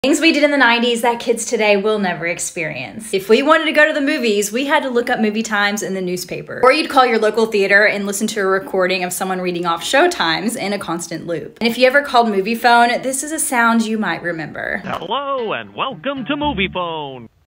Things we did in the 90s that kids today will never experience. If we wanted to go to the movies, we had to look up movie times in the newspaper. Or you'd call your local theater and listen to a recording of someone reading off show times in a constant loop. And if you ever called Movie Phone, this is a sound you might remember. Hello and welcome to Movie Phone.